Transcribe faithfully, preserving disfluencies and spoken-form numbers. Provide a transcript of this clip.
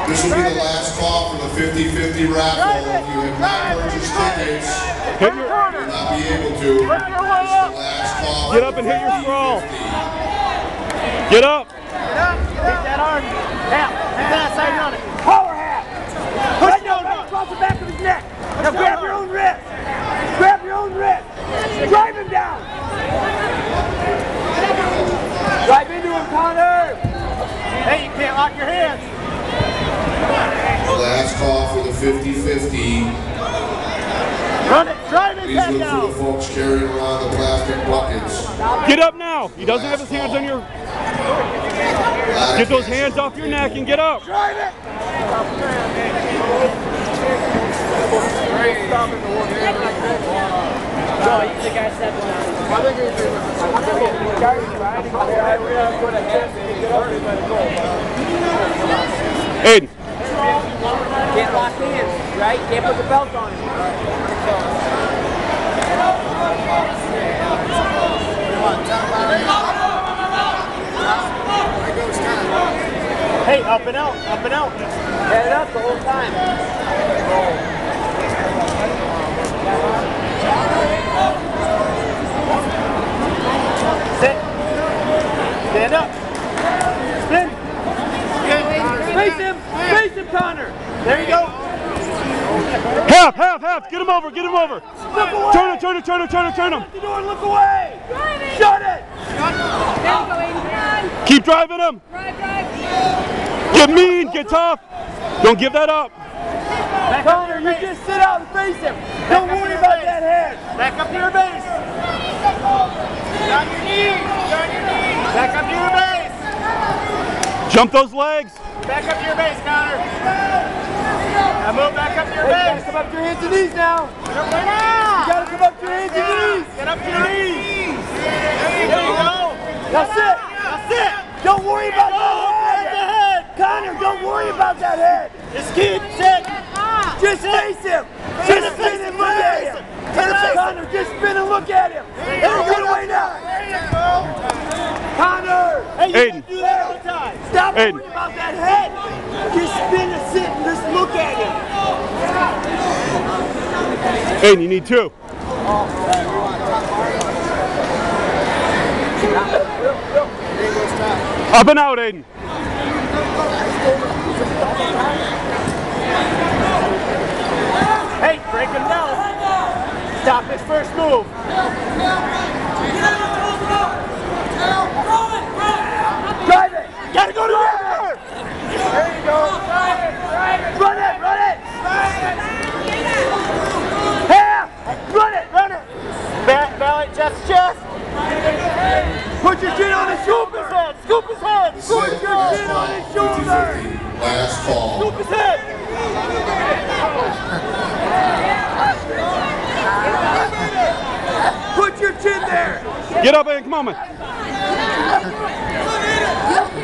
This will be the last call for the fifty fifty raffle. If you have not purchased tickets, you will not be able to. This is the last call. Get up and hit your scroll. Get up. Get up. Hit that hard. Half. Hit that side on it. Power half. Push it down across the back of his neck. Now grab your own wrist. Grab your own wrist. Drive him down. Drive into him, Connor. Hey, you can't lock your hands. The last call for the fifty fifty. Run it. Drive his Please head look down. for the folks carrying around the plastic buckets. Get up now. He doesn't have his hands on your... Get those hands off your neck and get up. Drive it. No, you the guy stepping down. Aidan. Can't lock hands, right? Can't put the belt on him. Hey, up and out, up and out. Head it up the whole time. Sit. Stand up. Spin. Face him. Face him, Connor. There you go. Half, half, half. Get him over, get him over. Look away. Turn him, turn him, turn him, turn him, turn him. Shut the door and look away. Shut it. Keep driving him. Get mean, get tough. Don't give that up. Connor, you just sit out and face him. Don't worry about that head. Back up to your base. On your knees. On your knees. Back up to your base. Jump those legs. Back up to your base, Connor. Now move back up to your base. You gotta come up to your hands and knees now. You gotta come up to your hands and knees. Get up to your knees. There you go. That's it. That's it. Don't worry about that head. Connor, don't worry about that head. Just keep sit. Just face him. Just spin and look at him. Connor, just spin and look at him. Don't get away now. Connor. Hey, you Aidan. do that all the time. Stop Aidan. worrying about that head. Just spin and sit and just look at him. Aidan, you need two. Up and out, Aidan. Hey, break him down. Stop his first move. Drive it. Gotta go to there. There you go. Run it, run it. Half. Run it, run it. Back, belly, chest, chest. Put your chin on his shoulder. Scoop his head. Scoop his head. Put your chin on his shoulder. Last call. Scoop his head. Put your chin there. Get up, Aidan. Come on, man.